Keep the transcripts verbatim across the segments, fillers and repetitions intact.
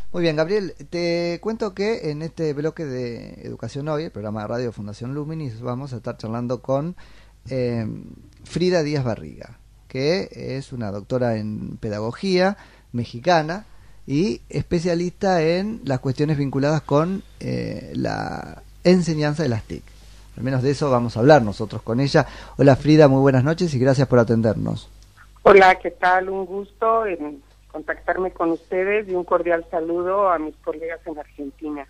Muy bien, Gabriel, te cuento que en este bloque de Educación Hoy, el programa de radio Fundación Luminis, vamos a estar charlando con eh, Frida Díaz Barriga, que es una doctora en pedagogía mexicana y especialista en las cuestiones vinculadas con eh, la enseñanza de las T I C. Al menos de eso vamos a hablar nosotros con ella. Hola Frida, muy buenas noches y gracias por atendernos. Hola, ¿qué tal? Un gusto en contactarme con ustedes y un cordial saludo a mis colegas en Argentina.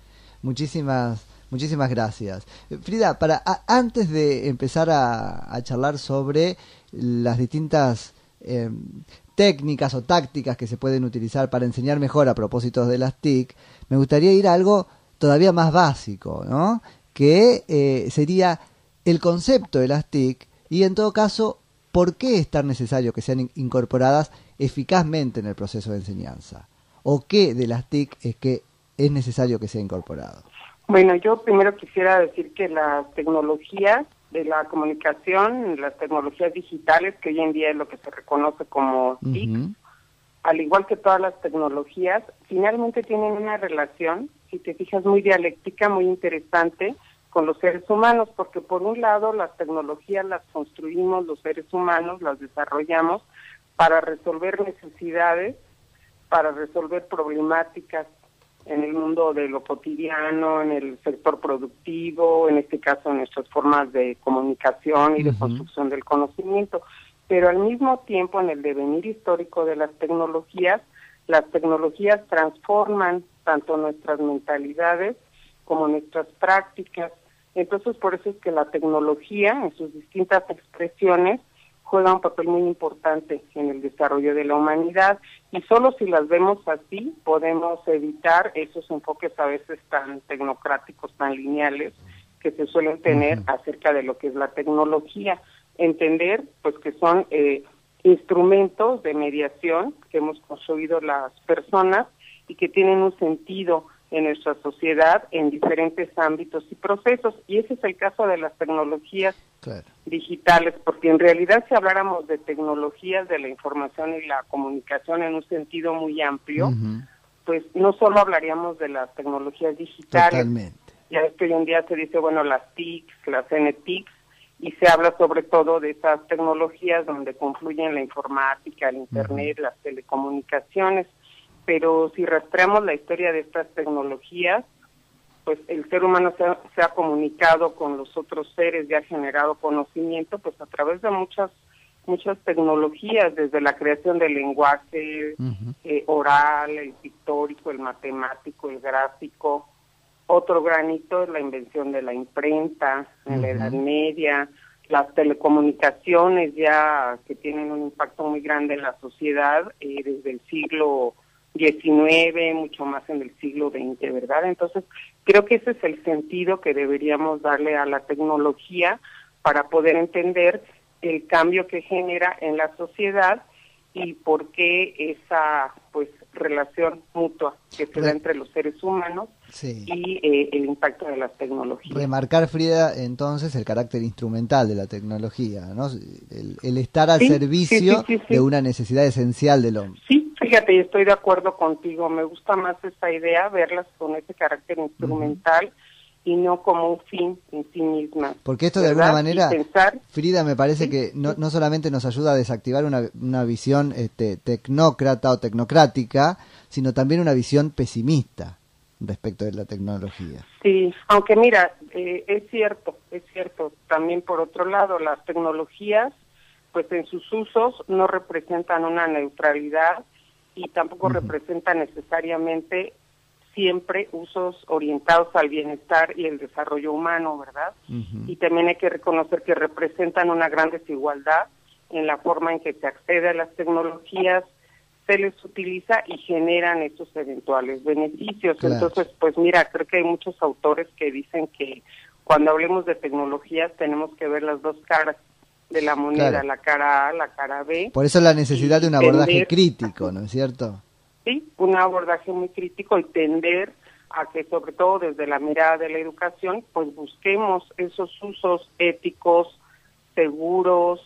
Muchísimas muchísimas gracias. Frida, para a, antes de empezar a, a charlar sobre las distintas eh, técnicas o tácticas que se pueden utilizar para enseñar mejor a propósito de las T I C, me gustaría ir a algo todavía más básico, ¿no? Que eh, sería el concepto de las T I C y, en todo caso, ¿por qué es tan necesario que sean incorporadas eficazmente en el proceso de enseñanza? ¿O qué de las T I C es que es necesario que sea incorporado? Bueno, yo primero quisiera decir que las tecnologías de la comunicación, las tecnologías digitales, que hoy en día es lo que se reconoce como T I C, uh-huh. al igual que todas las tecnologías, finalmente tienen una relación, si te fijas, muy dialéctica, muy interesante con los seres humanos, porque por un lado las tecnologías las construimos los seres humanos, las desarrollamos para resolver necesidades, para resolver problemáticas en el mundo de lo cotidiano, en el sector productivo, en este caso en nuestras formas de comunicación y de uh-huh. construcción del conocimiento. Pero al mismo tiempo, en el devenir histórico de las tecnologías, las tecnologías transforman tanto nuestras mentalidades como nuestras prácticas. Entonces, por eso es que la tecnología, en sus distintas expresiones, juega un papel muy importante en el desarrollo de la humanidad, y solo si las vemos así podemos evitar esos enfoques a veces tan tecnocráticos, tan lineales, que se suelen tener uh-huh. acerca de lo que es la tecnología. Entender pues que son eh, instrumentos de mediación que hemos construido las personas y que tienen un sentido en nuestra sociedad en diferentes ámbitos y procesos, y ese es el caso de las tecnologías claro. digitales, porque en realidad si habláramos de tecnologías de la información y la comunicación en un sentido muy amplio, uh-huh. pues no solo hablaríamos de las tecnologías digitales. Totalmente. Ya es que hoy en día se dice, bueno, las T I C, las N T I C, y se habla sobre todo de esas tecnologías donde confluyen la informática, el internet, uh-huh. las telecomunicaciones. Pero si rastreamos la historia de estas tecnologías, pues el ser humano se ha, se ha comunicado con los otros seres y ha generado conocimiento pues a través de muchas muchas tecnologías, desde la creación del lenguaje uh-huh. eh, oral, el pictórico, el matemático, el gráfico. Otro granito es la invención de la imprenta en uh-huh. la Edad Media, las telecomunicaciones ya que tienen un impacto muy grande en la sociedad eh, desde el siglo diecinueve, mucho más en el siglo veinte, ¿verdad? Entonces, creo que ese es el sentido que deberíamos darle a la tecnología para poder entender el cambio que genera en la sociedad y por qué esa pues relación mutua que se da entre los seres humanos sí. y eh, el impacto de las tecnologías. Remarcar, Frida, entonces, el carácter instrumental de la tecnología, ¿no? El, el estar al sí, servicio sí, sí, sí, sí. de una necesidad esencial del hombre. Sí, fíjate, y estoy de acuerdo contigo. Me gusta más esta idea, verlas con ese carácter instrumental uh-huh. y no como un fin en sí misma. Porque esto de alguna manera, pensar, Frida, me parece sí, que no, sí. no solamente nos ayuda a desactivar una, una visión este, tecnócrata o tecnocrática, sino también una visión pesimista respecto de la tecnología. Sí, aunque mira, eh, es cierto, es cierto. También por otro lado, las tecnologías, pues en sus usos no representan una neutralidad y tampoco uh-huh. representan necesariamente siempre usos orientados al bienestar y el desarrollo humano, ¿verdad? Uh-huh. Y también hay que reconocer que representan una gran desigualdad en la forma en que se accede a las tecnologías, se les utiliza y generan estos eventuales beneficios. Claro. Entonces, pues mira, creo que hay muchos autores que dicen que cuando hablemos de tecnologías tenemos que ver las dos caras de la moneda, claro. la cara A, la cara B. Por eso la necesidad de un abordaje tender, crítico, ¿no es cierto? Sí, un abordaje muy crítico y tender a que, sobre todo desde la mirada de la educación, pues busquemos esos usos éticos, seguros,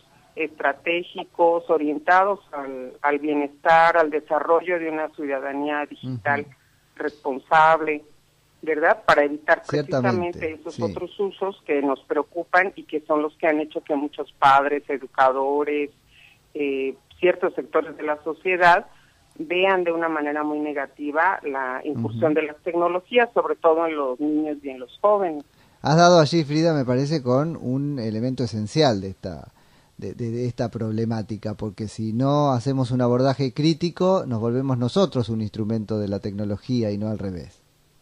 estratégicos, orientados al, al bienestar, al desarrollo de una ciudadanía digital uh-huh. responsable, ¿verdad? Para evitar precisamente esos sí. otros usos que nos preocupan y que son los que han hecho que muchos padres, educadores, eh, ciertos sectores de la sociedad vean de una manera muy negativa la incursión uh-huh. de las tecnologías, sobre todo en los niños y en los jóvenes. Has dado allí, Frida, me parece, con un elemento esencial de esta de, de, de esta problemática, porque si no hacemos un abordaje crítico, nos volvemos nosotros un instrumento de la tecnología y no al revés.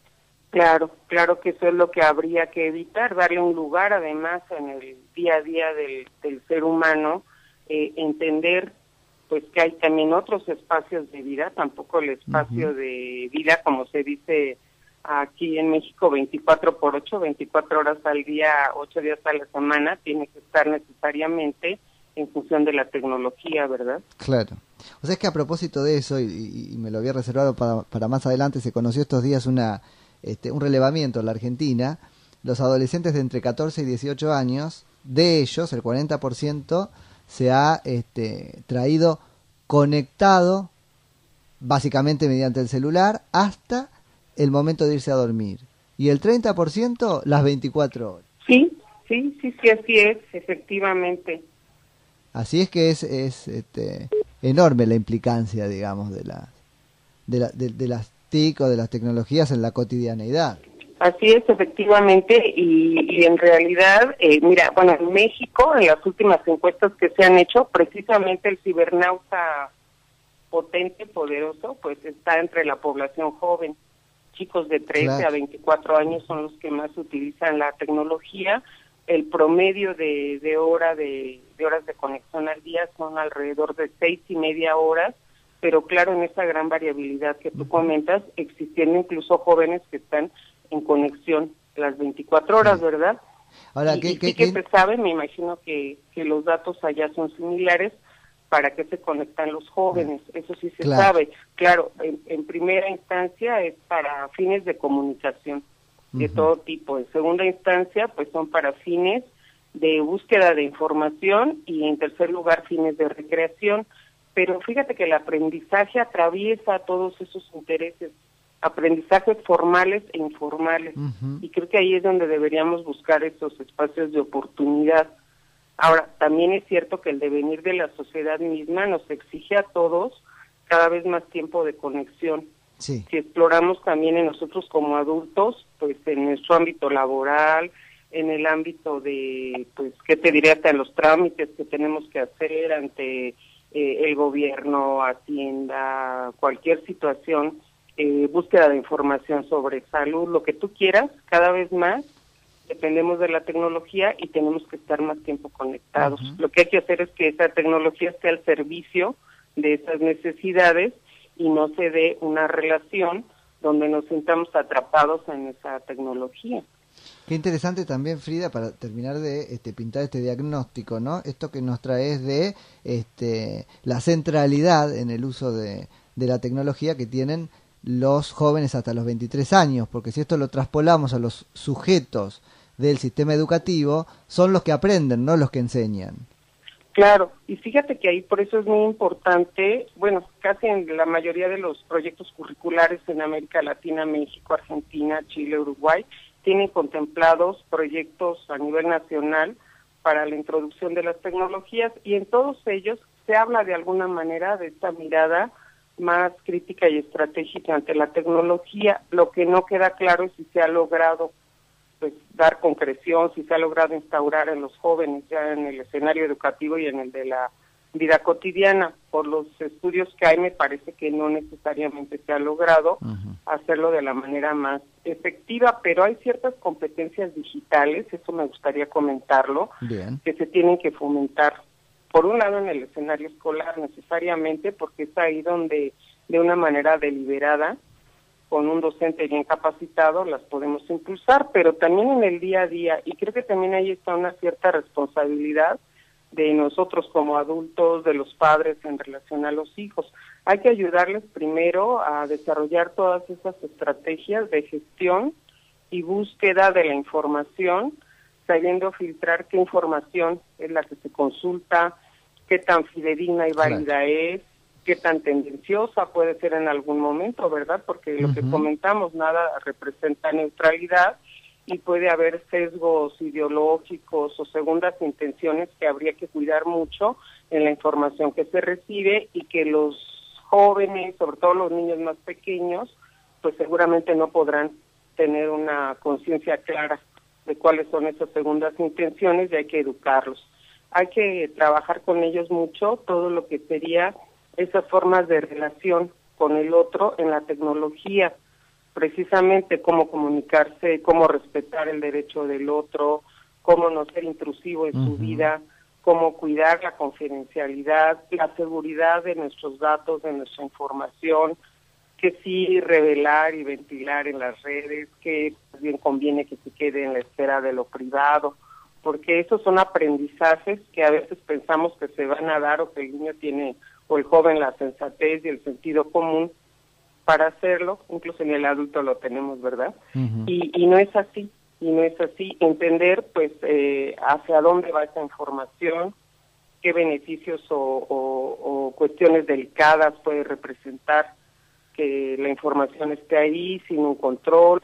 Claro, claro que eso es lo que habría que evitar, darle un lugar además en el día a día del, del ser humano, eh, entender pues que hay también otros espacios de vida, tampoco el espacio uh-huh. de vida, como se dice aquí en México, veinticuatro por ocho, veinticuatro horas al día, ocho días a la semana, tiene que estar necesariamente en función de la tecnología, ¿verdad? Claro. O sea, es que a propósito de eso, y, y me lo había reservado para, para más adelante, se conoció estos días una este, un relevamiento en la Argentina. Los adolescentes de entre catorce y dieciocho años, de ellos, el cuarenta por ciento se ha este, traído conectado, básicamente mediante el celular, hasta el momento de irse a dormir. Y el treinta por ciento las veinticuatro horas. Sí, sí, sí, sí, así es, efectivamente. Así es que es, es este, enorme la implicancia, digamos, de las de, la, de, de las T I C o de las tecnologías en la cotidianeidad. Así es, efectivamente, y, y en realidad, eh, mira, bueno, en México, en las últimas encuestas que se han hecho, precisamente el cibernauta potente, poderoso, pues está entre la población joven. Chicos de trece claro. a veinticuatro años son los que más utilizan la tecnología. El promedio de, de hora de, de horas de conexión al día son alrededor de seis y media horas, pero claro, en esa gran variabilidad que tú comentas, existiendo incluso jóvenes que están en conexión las veinticuatro horas, sí. ¿verdad? Ahora, y, ¿qué, y qué, sí que qué? se sabe, me imagino que, que los datos allá son similares, para qué se conectan los jóvenes, eso sí se claro. sabe. Claro, en, en primera instancia es para fines de comunicación de uh-huh. todo tipo. En segunda instancia, pues son para fines de búsqueda de información y en tercer lugar, fines de recreación. Pero fíjate que el aprendizaje atraviesa todos esos intereses, aprendizajes formales e informales, uh-huh. y creo que ahí es donde deberíamos buscar esos espacios de oportunidad. Ahora, también es cierto que el devenir de la sociedad misma nos exige a todos cada vez más tiempo de conexión. Sí. Si exploramos también en nosotros como adultos, pues en nuestro ámbito laboral, en el ámbito de, pues, ¿qué te diré? Hasta en los trámites que tenemos que hacer ante eh, el gobierno, Hacienda, cualquier situación, eh, búsqueda de información sobre salud, lo que tú quieras, cada vez más dependemos de la tecnología y tenemos que estar más tiempo conectados. Uh-huh. Lo que hay que hacer es que esa tecnología esté al servicio de esas necesidades y no se dé una relación donde nos sintamos atrapados en esa tecnología. Qué interesante también, Frida, para terminar de este, pintar este diagnóstico, ¿no? Esto que nos trae es de este, la centralidad en el uso de, de la tecnología que tienen los jóvenes hasta los veintitrés años, porque si esto lo traspolamos a los sujetos del sistema educativo, son los que aprenden, no los que enseñan. Claro, y fíjate que ahí por eso es muy importante, bueno, casi en la mayoría de los proyectos curriculares en América Latina, México, Argentina, Chile, Uruguay, tienen contemplados proyectos a nivel nacional para la introducción de las tecnologías y en todos ellos se habla de alguna manera de esta mirada más crítica y estratégica ante la tecnología. Lo que no queda claro es si se ha logrado pues dar concreción, si se ha logrado instaurar en los jóvenes ya en el escenario educativo y en el de la vida cotidiana. Por los estudios que hay me parece que no necesariamente se ha logrado uh-huh. hacerlo de la manera más efectiva, pero hay ciertas competencias digitales, eso me gustaría comentarlo, Bien. que se tienen que fomentar. Por un lado en el escenario escolar necesariamente, porque es ahí donde de una manera deliberada, con un docente bien capacitado, las podemos impulsar, pero también en el día a día, y creo que también ahí está una cierta responsabilidad de nosotros como adultos, de los padres en relación a los hijos. Hay que ayudarles primero a desarrollar todas esas estrategias de gestión y búsqueda de la información, sabiendo filtrar qué información es la que se consulta, qué tan fidedigna y válida claro. es, qué tan tendenciosa puede ser en algún momento, ¿verdad? Porque lo uh-huh. que comentamos, nada representa neutralidad y puede haber sesgos ideológicos o segundas intenciones que habría que cuidar mucho en la información que se recibe y que los jóvenes, sobre todo los niños más pequeños, pues seguramente no podrán tener una conciencia clara de cuáles son esas segundas intenciones y hay que educarlos. Hay que trabajar con ellos mucho todo lo que sería esas formas de relación con el otro en la tecnología, precisamente cómo comunicarse, cómo respetar el derecho del otro, cómo no ser intrusivo en uh-huh. su vida, cómo cuidar la confidencialidad, la seguridad de nuestros datos, de nuestra información, que sí revelar y ventilar en las redes, que bien conviene que se quede en la esfera de lo privado, porque esos son aprendizajes que a veces pensamos que se van a dar o que el niño tiene, o el joven, la sensatez y el sentido común para hacerlo, incluso en el adulto lo tenemos, ¿verdad? Uh-huh. Y, y no es así, y no es así. Entender, pues, eh, hacia dónde va esa información, qué beneficios o, o, o cuestiones delicadas puede representar que la información esté ahí sin un control,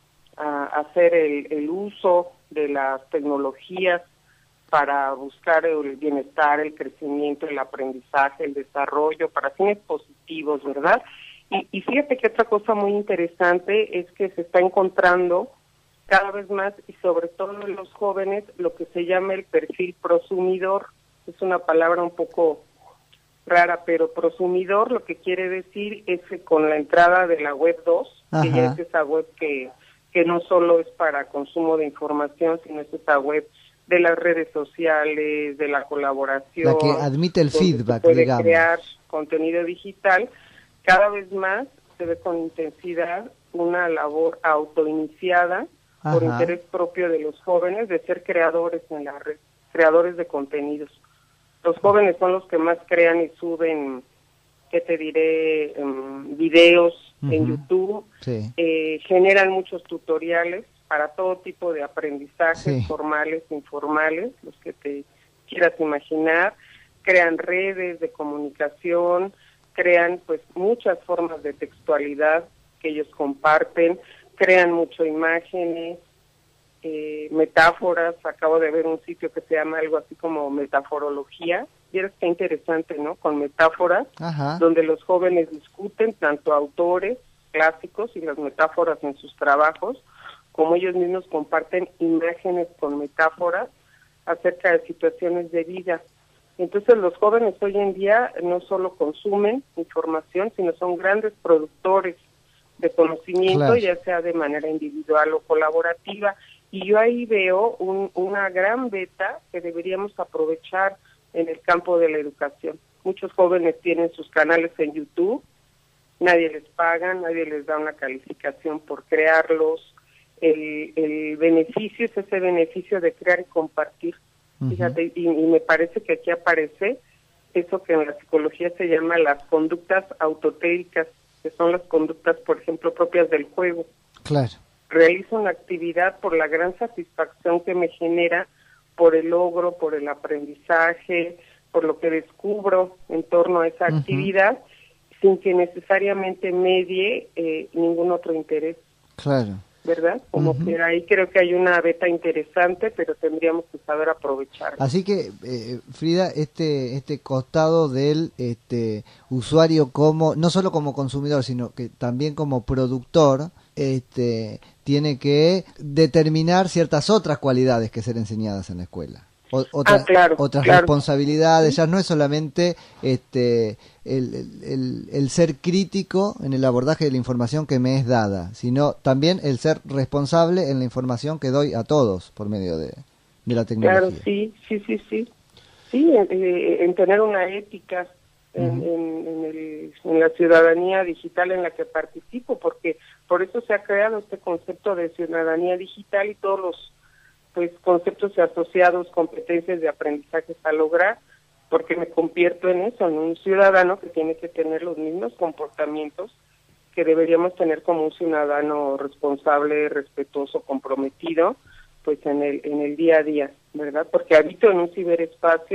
a hacer el, el uso de las tecnologías para buscar el bienestar, el crecimiento, el aprendizaje, el desarrollo, para fines positivos, ¿verdad? Y, y fíjate que otra cosa muy interesante es que se está encontrando cada vez más, y sobre todo en los jóvenes, lo que se llama el perfil prosumidor. Es una palabra un poco rara, pero prosumidor lo que quiere decir es que con la entrada de la web dos, Ajá. que ya es esa web que, que no solo es para consumo de información, sino es esa web de las redes sociales, de la colaboración, la que admite el feedback, se puede digamos. crear contenido digital, cada vez más se ve con intensidad una labor autoiniciada Ajá. por interés propio de los jóvenes de ser creadores en la red, creadores de contenidos. Los jóvenes son los que más crean y suben, ¿qué te diré?, um, videos uh-huh. en YouTube, sí. eh, generan muchos tutoriales para todo tipo de aprendizajes, sí. formales, informales, los que te quieras imaginar, crean redes de comunicación, crean pues muchas formas de textualidad que ellos comparten, crean mucho imágenes, eh, metáforas. Acabo de ver un sitio que se llama algo así como metaforología, y es que interesante, ¿no? Con metáforas, Ajá. donde los jóvenes discuten tanto autores clásicos y las metáforas en sus trabajos, como ellos mismos comparten imágenes con metáforas acerca de situaciones de vida. Entonces los jóvenes hoy en día no solo consumen información, sino son grandes productores de conocimiento, claro. ya sea de manera individual o colaborativa. Y yo ahí veo un, una gran beta que deberíamos aprovechar en el campo de la educación. Muchos jóvenes tienen sus canales en YouTube, nadie les paga, nadie les da una calificación por crearlos. El, el beneficio es ese beneficio de crear y compartir. Uh-huh. Fíjate, y, y me parece que aquí aparece eso que en la psicología se llama las conductas autotéricas, que son las conductas, por ejemplo, propias del juego. Claro. Realizo una actividad por la gran satisfacción que me genera, por el logro, por el aprendizaje, por lo que descubro en torno a esa uh-huh. actividad, sin que necesariamente medie eh, ningún otro interés. Claro. ¿Verdad? Como uh-huh. que ahí creo que hay una beta interesante, pero tendríamos que saber aprovecharla. Así que, eh, Frida, este este costado del este usuario como, no solo como consumidor, sino que también como productor, este tiene que determinar ciertas otras cualidades que ser enseñadas en la escuela. O, otra, ah, claro, otras claro. responsabilidades, ya no es solamente este el, el, el ser crítico en el abordaje de la información que me es dada, sino también el ser responsable en la información que doy a todos por medio de, de la tecnología. Claro, sí, sí, sí, sí. Sí, en, en tener una ética en, uh-huh. en, en, el, en la ciudadanía digital en la que participo, porque por eso se ha creado este concepto de ciudadanía digital y todos los pues conceptos asociados, competencias de aprendizaje a lograr, porque me convierto en eso, en un ciudadano que tiene que tener los mismos comportamientos que deberíamos tener como un ciudadano responsable, respetuoso, comprometido, pues en el en el día a día, ¿verdad? Porque habito en un ciberespacio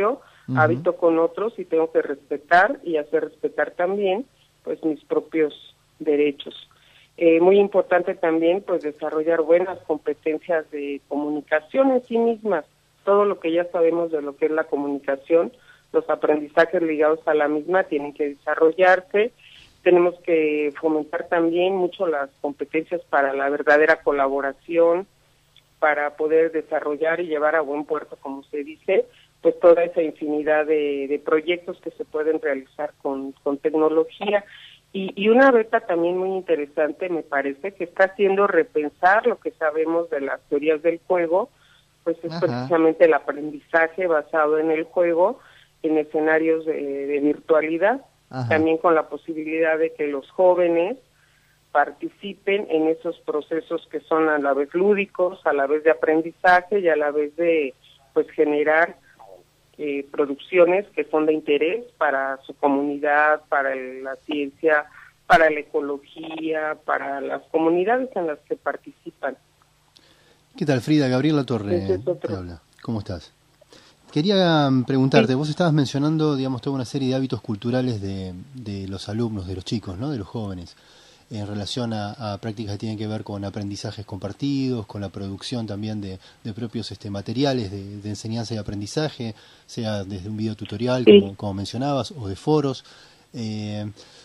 uh-huh. habito con otros y tengo que respetar y hacer respetar también pues mis propios derechos. Eh, muy importante también pues desarrollar buenas competencias de comunicación en sí mismas, todo lo que ya sabemos de lo que es la comunicación, los aprendizajes ligados a la misma tienen que desarrollarse. Tenemos que fomentar también mucho las competencias para la verdadera colaboración, para poder desarrollar y llevar a buen puerto, como se dice, pues toda esa infinidad de, de proyectos que se pueden realizar con, con tecnología. Y, y una beta también muy interesante, me parece, que está haciendo repensar lo que sabemos de las teorías del juego, pues es Ajá. precisamente el aprendizaje basado en el juego, en escenarios de, de virtualidad, Ajá. también con la posibilidad de que los jóvenes participen en esos procesos que son a la vez lúdicos, a la vez de aprendizaje y a la vez de pues generar eh, producciones que son de interés para su comunidad, para el, la ciencia, para la ecología, para las comunidades en las que participan. ¿Qué tal, Frida? Gabriela Torre te habla. ¿Cómo estás? Quería preguntarte, sí. vos estabas mencionando, digamos, toda una serie de hábitos culturales de, de los alumnos, de los chicos, ¿no? De los jóvenes, en relación a, a prácticas que tienen que ver con aprendizajes compartidos, con la producción también de, de propios este, materiales de, de enseñanza y aprendizaje, sea desde un video tutorial, sí. como, como mencionabas, o de foros. Eh,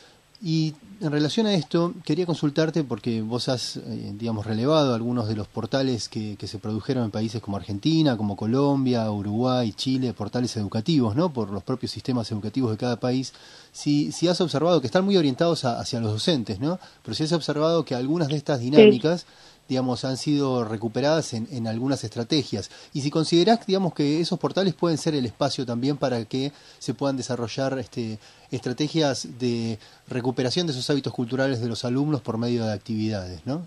y en relación a esto, quería consultarte porque vos has, eh, digamos, relevado algunos de los portales que, que se produjeron en países como Argentina, como Colombia, Uruguay, Chile, portales educativos, ¿no? Por los propios sistemas educativos de cada país. Si, si has observado que están muy orientados a, hacia los docentes, ¿no? Pero si has observado que algunas de estas dinámicas, sí. digamos, han sido recuperadas en, en algunas estrategias. Y si considerás, digamos, que esos portales pueden ser el espacio también para que se puedan desarrollar este, estrategias de recuperación de esos hábitos culturales de los alumnos por medio de actividades, ¿no?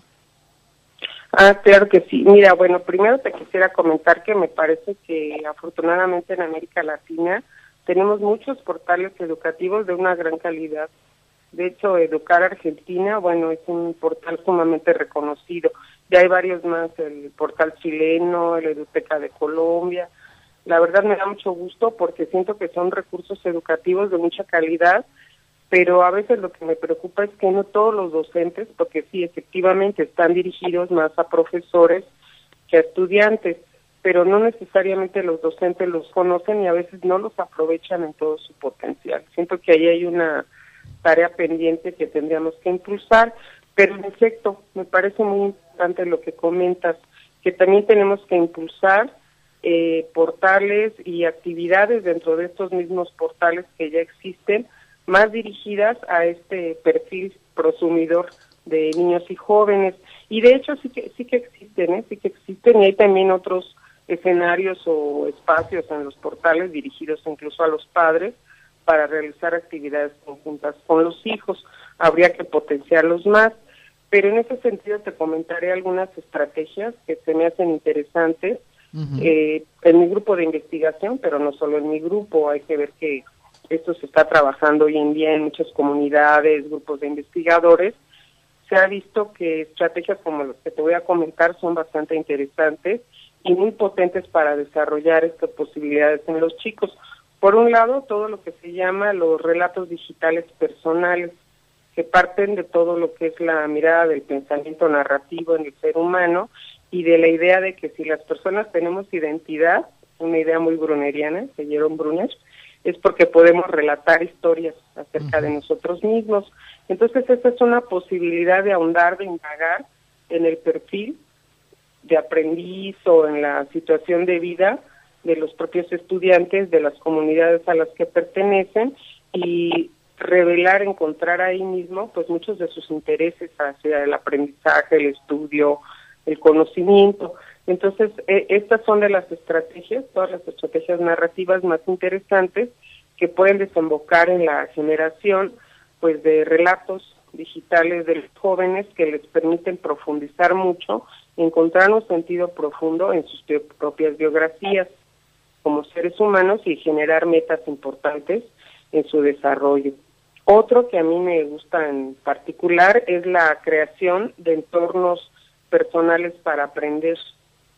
Ah, claro que sí. Mira, bueno, primero te quisiera comentar que me parece que afortunadamente en América Latina tenemos muchos portales educativos de una gran calidad. De hecho, Educar Argentina, bueno, es un portal sumamente reconocido. Ya hay varios más, el portal chileno, el Eduteca de Colombia. La verdad me da mucho gusto porque siento que son recursos educativos de mucha calidad, pero a veces lo que me preocupa es que no todos los docentes, porque sí, efectivamente están dirigidos más a profesores que a estudiantes, pero no necesariamente los docentes los conocen y a veces no los aprovechan en todo su potencial. Siento que ahí hay una tarea pendiente que tendríamos que impulsar, pero en efecto, me parece muy importante lo que comentas, que también tenemos que impulsar eh, portales y actividades dentro de estos mismos portales que ya existen, más dirigidas a este perfil prosumidor de niños y jóvenes. Y de hecho sí que sí que existen, ¿eh? sí que existen, y hay también otros escenarios o espacios en los portales dirigidos incluso a los padres, para realizar actividades conjuntas con los hijos. Habría que potenciarlos más, pero en ese sentido te comentaré algunas estrategias que se me hacen interesantes. Uh-huh. eh, en mi grupo de investigación, pero no solo en mi grupo, hay que ver que esto se está trabajando hoy en día en muchas comunidades, grupos de investigadores. Se ha visto que estrategias como las que te voy a comentar son bastante interesantes y muy potentes para desarrollar estas posibilidades en los chicos. Por un lado, todo lo que se llama los relatos digitales personales, que parten de todo lo que es la mirada del pensamiento narrativo en el ser humano y de la idea de que si las personas tenemos identidad, una idea muy bruneriana, de Jerome Brunner, es porque podemos relatar historias acerca de nosotros mismos. Entonces, esta es una posibilidad de ahondar, de indagar en el perfil de aprendiz o en la situación de vida de los propios estudiantes, de las comunidades a las que pertenecen, y revelar, encontrar ahí mismo pues muchos de sus intereses hacia el aprendizaje, el estudio, el conocimiento. Entonces, eh, estas son de las estrategias, todas las estrategias narrativas más interesantes que pueden desembocar en la generación pues de relatos digitales de los jóvenes que les permiten profundizar mucho, encontrar un sentido profundo en sus propias biografías como seres humanos y generar metas importantes en su desarrollo. Otro que a mí me gusta en particular es la creación de entornos personales para aprender.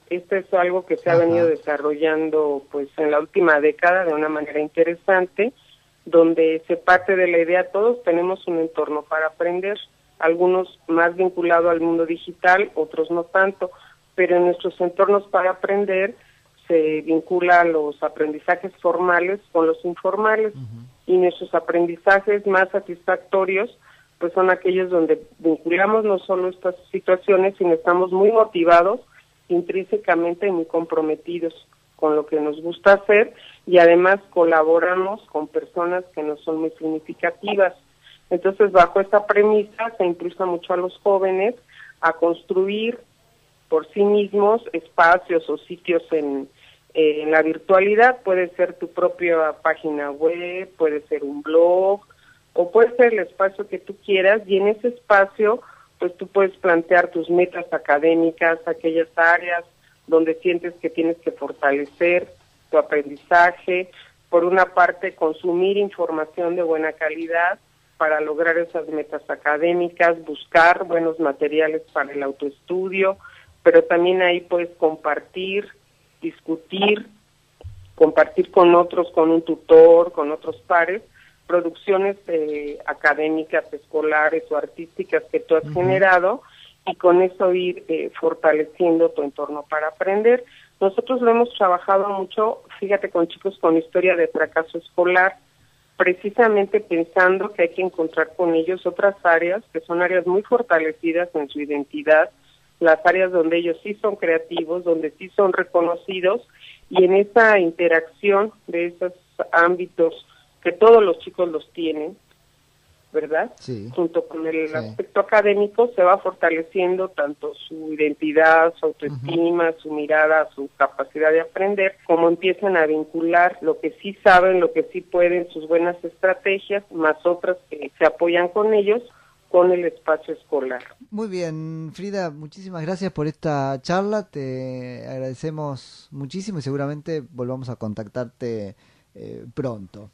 Esto es algo que se ha Ajá. venido desarrollando pues en la última década de una manera interesante, donde se parte de la idea, todos tenemos un entorno para aprender, algunos más vinculados al mundo digital, otros no tanto, pero en nuestros entornos para aprender se vincula los aprendizajes formales con los informales, uh-huh. y nuestros aprendizajes más satisfactorios pues son aquellos donde vinculamos no solo estas situaciones, sino estamos muy motivados, intrínsecamente muy comprometidos con lo que nos gusta hacer, y además colaboramos con personas que no son muy significativas. Entonces, bajo esta premisa se impulsa mucho a los jóvenes a construir por sí mismos espacios o sitios en, eh, en la virtualidad. Puede ser tu propia página web, puede ser un blog, o puede ser el espacio que tú quieras, y en ese espacio pues tú puedes plantear tus metas académicas, aquellas áreas donde sientes que tienes que fortalecer tu aprendizaje. Por una parte, consumir información de buena calidad para lograr esas metas académicas, buscar buenos materiales para el autoestudio, pero también ahí puedes compartir, discutir, compartir con otros, con un tutor, con otros pares, producciones eh, académicas, escolares o artísticas que tú has uh-huh. generado, y con eso ir eh, fortaleciendo tu entorno para aprender. Nosotros lo hemos trabajado mucho, fíjate, con chicos con historia de fracaso escolar, precisamente pensando que hay que encontrar con ellos otras áreas que son áreas muy fortalecidas en su identidad, las áreas donde ellos sí son creativos, donde sí son reconocidos, y en esa interacción de esos ámbitos que todos los chicos los tienen, ¿verdad? Sí. Junto con el sí. aspecto académico se va fortaleciendo tanto su identidad, su autoestima, uh-huh. su mirada, su capacidad de aprender, como empiezan a vincular lo que sí saben, lo que sí pueden, sus buenas estrategias, más otras que se apoyan con ellos, con el espacio escolar. Muy bien, Frida, muchísimas gracias por esta charla, te agradecemos muchísimo y seguramente volvamos a contactarte eh, pronto.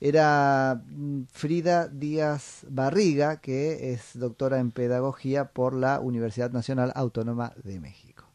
Era Frida Díaz Barriga, que es doctora en Pedagogía por la Universidad Nacional Autónoma de México.